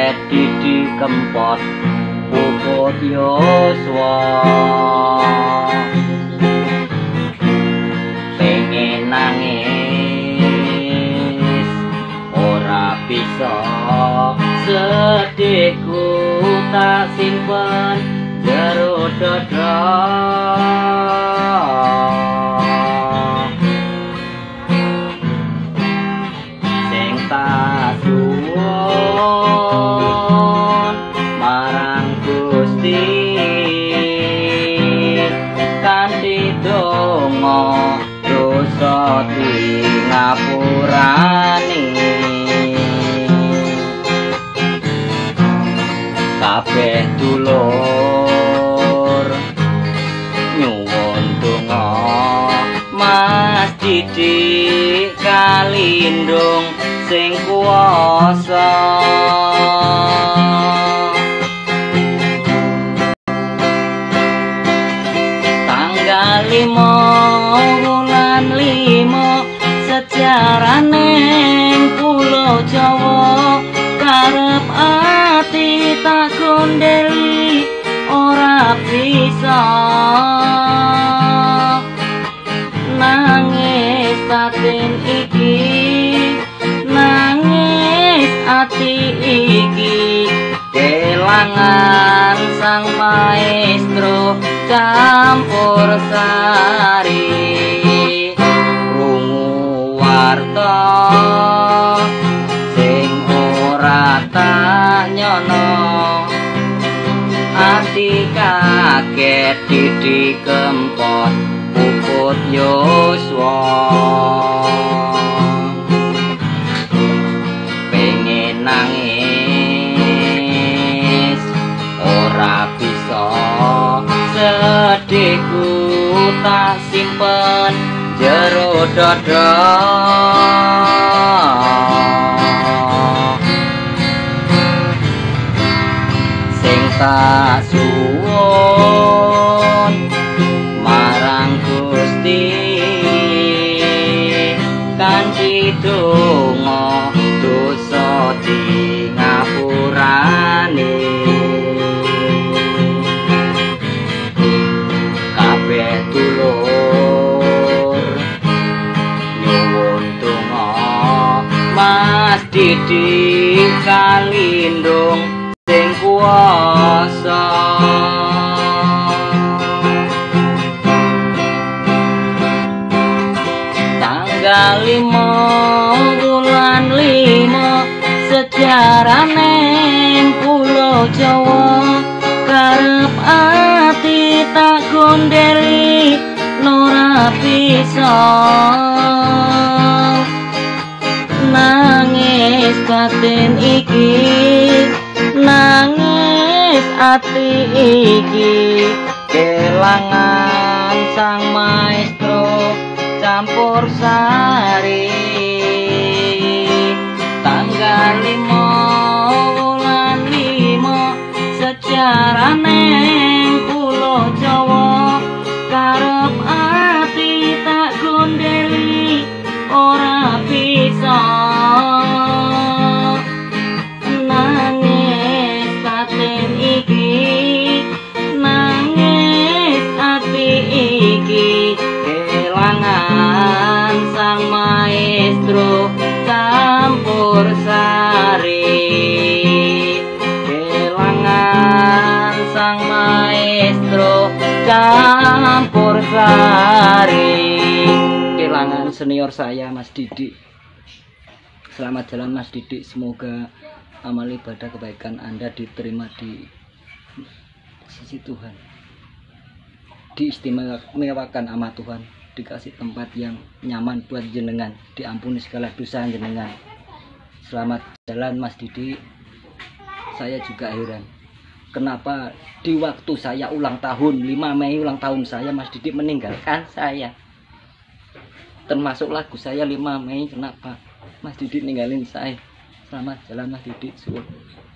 kaget Didi Kempot Puput Yoswa pengen nangis ora bisa sedihku tak simpen jero dada sing tak suwun marang Gusti kanthi donga dosa di ngapurane kabeh dulur nyuwun donga Mas Didi kalindung sing kuwasa tanggal 5 wulan 5 sejarah ning Pulau Jawa karep ati tak gondeli ora bisa nangis batin iki nangis ati iki kelangan sang maestro campur sari rungu warta sing ora tak nyono ati kaget Didi Kempot Puput Yoswa pengen nangis ora bisa sedihku tak simpen jero dada sing tak suwun marang Gusti kanthi donga dosa di ngapurane kabeh dulur nyuwun donga Mas Didi kalindung sing kuwasa tanggal 5 wulan 5 sejarah ning Pulau Jawa karep ati tak gondeli ora bisa nangis batin iki nangis ati iki kelangan sang maestro campur sari tanggal 5 wulan 5 sejarah ning Pulau Jawa karep ati tak gondeli ora bisa nangis batin iki nangis ati iki kelangan sang maestro campur sari kelangan sang maestro campur sari kelangan senior saya Mas Didi. Selamat jalan Mas Didi, semoga amal ibadah kebaikan Anda diterima di sisi Tuhan, diistimewakan sama Tuhan, dikasih tempat yang nyaman buat jenengan, diampuni segala dosa jenengan. Selamat jalan Mas Didi. Saya juga heran kenapa di waktu saya ulang tahun 5 Mei ulang tahun saya Mas Didi meninggalkan saya, termasuk lagu saya 5 Mei kenapa Mas Didi ninggalin saya. Selamat jalan Mas Didi.